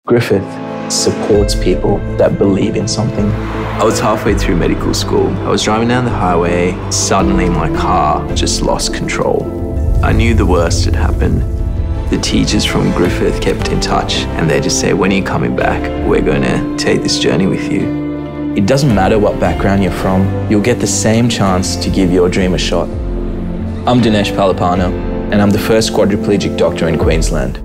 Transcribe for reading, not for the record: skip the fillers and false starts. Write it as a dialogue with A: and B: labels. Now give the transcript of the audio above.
A: Griffith supports people that believe in something.
B: I was halfway through medical school. I was driving down the highway. Suddenly my car just lost control. I knew the worst had happened. The teachers from Griffith kept in touch and they just say, when are you coming back? We're going to take this journey with you.
A: It doesn't matter what background you're from, you'll get the same chance to give your dream a shot. I'm Dinesh Palipana and I'm the first quadriplegic doctor in Queensland.